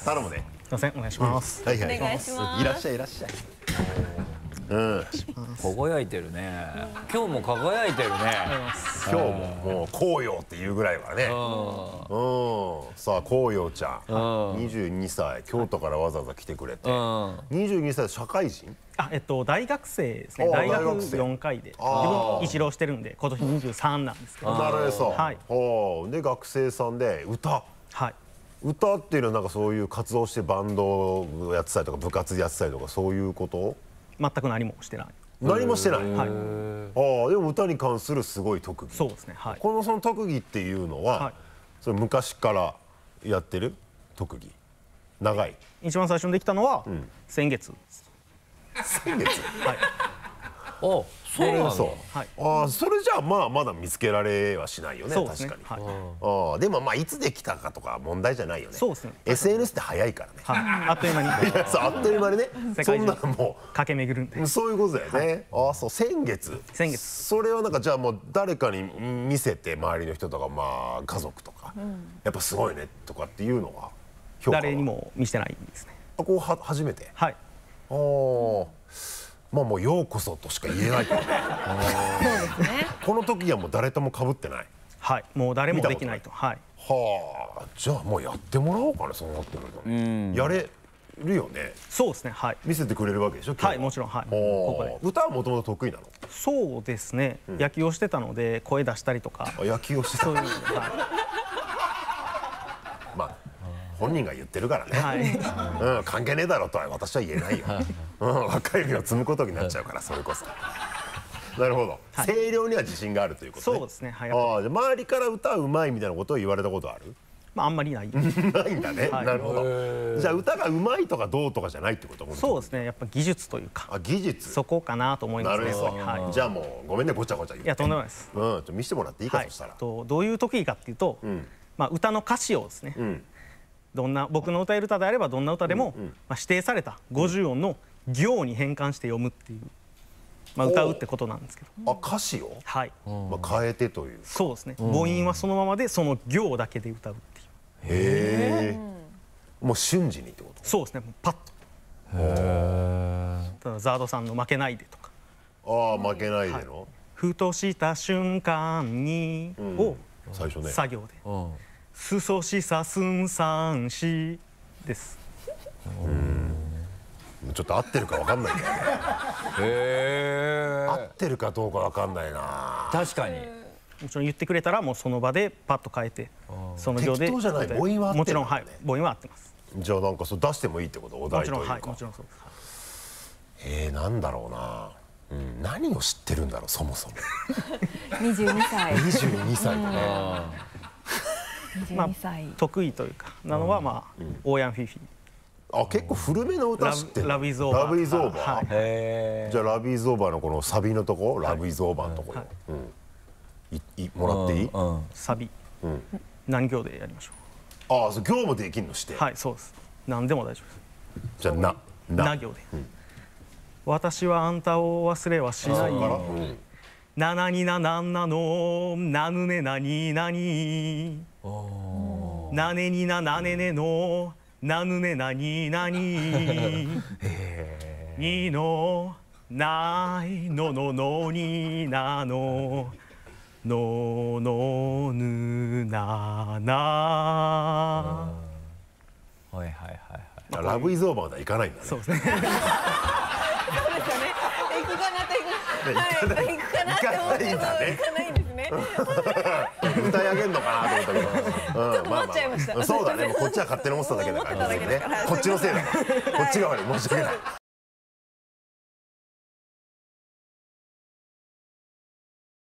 頼むね。 すいません、お願いします。 はいはい。 お願いします。 いらっしゃいいらっしゃい。 輝いてるね。今日も輝いてるね。 今日ももう紅葉っていうぐらいからね。さあ紅葉ちゃん、22歳、京都からわざわざ来てくれて。22歳社会人？ 大学生ですね。大学4回で、自分一浪してるんで、今年23なんですけど。 なるほど。 はい。 で学生さんで歌。 はい。 歌っていうのはなんかそういう活動してバンドをやってたりとか部活やってたりとかそういうこと？ 全く何もしてない。 何もしてない。 はい。 でも歌に関するすごい特技。 そうですね。はい。 その特技っていうのは、それ昔からやってる特技？長い？ 一番最初にできたのは先月。 先月？はい。 そうなの？ はい。それじゃあまあまだ見つけられはしないよね。確かに。でもまあいつできたかとか問題じゃないよね。 そうですね。 SNS って早いからね。 はい。あっという間に。 そうあっという間にね。そんなのもう駆け巡るんで。 そういうことだよね。そう先月。 先月。 それはなんかじゃあもう誰かに見せて周りの人とかまあ家族とかやっぱすごいねとかっていうのは評価は？誰にも見せてないですね。 こう初めて？ はい。 まあもうようこそとしか言えないけどね。 そうですね。 この時はもう誰とも被ってない。 はい。もう誰もできないと。はい。 じゃあもうやってもらおうかな、そうなってくると。やれるよね。 そうですね。はい。 見せてくれるわけでしょ？ はい、もちろん。はい。ここで。 歌はもともと得意なの？ そうですね。野球をしてたので声出したりとか。 野球をしてた。まあ本人が言ってるからね。関係ねえだろとは私は言えないよ。若い指を積むことになっちゃうからそれこそ。なるほど。声量には自信があるということね。 そうですね。はい。 周りから歌うまいみたいなことを言われたことある？ まああんまりない。 ないんだね。なるほど。じゃあ歌がうまいとかどうとかじゃないってこと？ そうですね。やっぱ技術というか。技術。そこかなと思いますね。 なるほど。じゃあもうごめんね、ごちゃごちゃ言って。 いやとんでもないです。 見せてもらっていいかそしたら。 どういう特技かっていうと、まあ歌の歌詞をですね。どんな僕の歌える歌であればどんな歌でも指定された50音の行に変換して読むっていう、まあ歌うってことなんですけど。 歌詞を？はい。変えてという。 そうですね。母音はそのままでその行だけで歌うっていう。 へえ。もう瞬時にってこと？ そうですね。パッと。へえ。ザードさんの負けないでとか。 負けないでの。 ふとした瞬間にを最初ね。 作業で。すそしさすんさんしです。 ちょっと合ってるかわかんないけどね。合ってるかどうかわかんないな。 確かに。 もちろん言ってくれたらもうその場でパッと変えてその行で。 適当じゃない。母音は合ってるんだね。 もちろんはい。母音は合ってます。 じゃあなんかそれ出してもいいってこと？お題というか。 もちろんはい。もちろんそうです。なんだろうな。何を知ってるんだろうそもそも。 22歳。 22歳だね。 まあ得意というかなのはまあオーヤンフィフィ。 結構古めの歌知ってる。 ラブイズオーバー。 ラブイズオーバー。じゃあラブイズオーバーのこのサビのとこ、ラブイズオーバーのとこよ。もらっていい？ サビ。何行でやりましょう。 そう行もできんのして。 はい、そうです。何でも大丈夫です。 じゃあな行で。私はあんたを忘れはしない。ななにななんなのなぬねなになに。なねにななねねのなぬねなになに。にのないのののになのののぬなな。 はいはいはいはい。 ラブイズオーバーまではいかないんだね。 そうですね。 行くかなって思って行かないんですね。 歌い上げるのかなと思ったけど。 思っちゃいました。 そうだね。こっちは勝手に思ってただけだからね。こっちのせいだ。こっち側に申し訳ない。